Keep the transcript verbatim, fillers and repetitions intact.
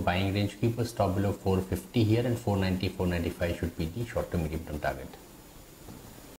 buying range, keep a stop below four fifty here, and four ninety, four ninety-five should be the short to medium term target.